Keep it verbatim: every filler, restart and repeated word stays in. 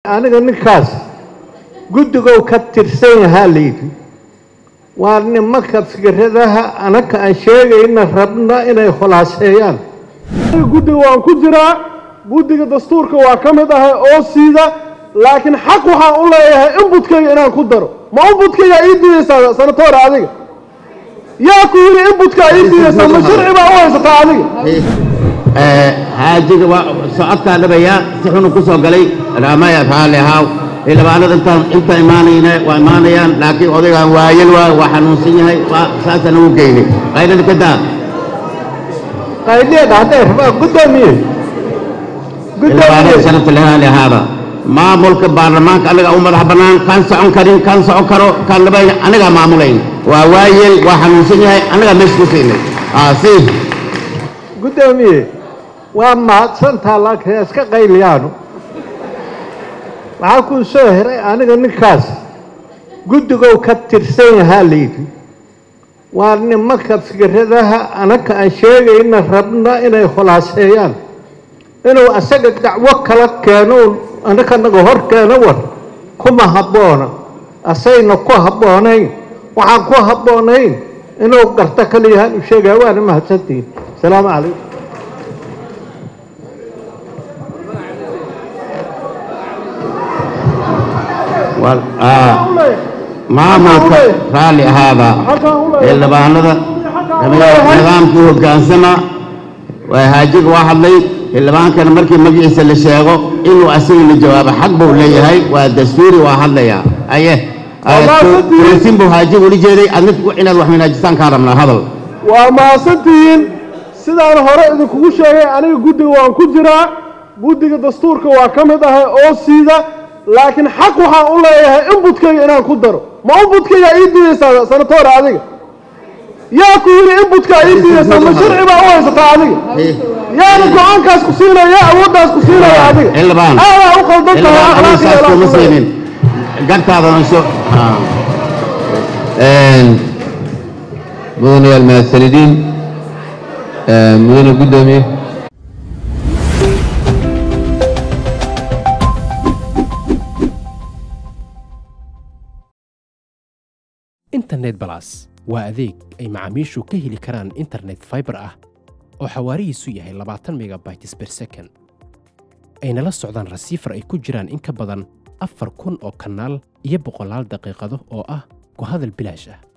aniga ninkaas guddigow ka tirsan yahaa layidhi waa nimanka fikradaha anaka aan sheegayna rabna inay khulaaseeyaan guddiga waan ku jiraa guddiga dastuurka waa ka mid ahay oo siida laakiin xaq waxaan u leeyahay inbutkayga inaan ku daro ma inbutkayga ii diidaysaa sanatoor adiga yaa ku yidhi inbutka ii diidaysaa ma sharci baa u haysataa adiga haajiga waa socodkaa dhabayaa si xunu ku soo galay raamaya raalli ahaaw ilbaanada intaan inta imaanayna waa imaanayaan laakiin odaygaan waayel waa waa xanuunsan yahay saasaan ugu geynay qaydada ka daa qaydada hadday rabaa guddoomiye ilbaanada sharafta lahaali ahaaba maamulka baarlamaanka anaga u madax bannaan kan socon karin kan socon karo kan laba anagaa maamulayn waa waayel waa xanuunsan yahay anagaa meesha ku siinay si guddoomiye waa mahadsantaa laakiin iska qayliyaano waxaa kuu soo heray aniga ninkaas guddigow ka tirsan yahaa layidhi waa nimanka fikradaha anaka aan sheegayna rabna inay khulaaseeyaan inuu asaga dacwo kala keeno anaka naga hor keeno war kuma habboona asayna ku habboonayn waxaan ku habboonayn inuu garto kaliyahaan u sheegaya waana mahadsantihiin asalaamu calaykum maamulka raalli ahaaba xildhibaanada nidaamkii hoggaansama waa haajiga waa hadlay xildhibaankana markii magaciisa la sheego inuu asaga la jawaabo xaq buu leeyahay waa dastuuri waa hadlayaa aye raisin buu haajiga ula jeeday adna inaad wax wanaajisaan kaa rabnaa hadal waa mahadsantihiin sidaan hore idinkugu sheegay aniga guddiga waan ku jiraa guddiga dastuurka waa ka mid ahay oo siida laakiin xaq waxaan u leeyahay inbutkayga inaan ku daro ma inbutkayga ii diidaysaa sanatoor adiga yaa ku yidhi inbutka ii diidaysaa ma sharci baa u haysataa adiga yaana go-aankaas ku siinaya yaa awooddaas ku siinaya adiga aadaa u qaldan tahay akhlaaqiyeen gartaada ansho mudanayaal mahadsanidin mudane guddoomiye internet balas waa adeeg ay macaamiishu ka heli karaan internet fiber ah oo xawaarihiisu yahay labaatan megabytes per second ayna la socdaan rasiifar ay ku jiraan in ka badan afar kun oo kanaal iyo boqolaal daqiiqado oo ah ku hadal bilaash ah.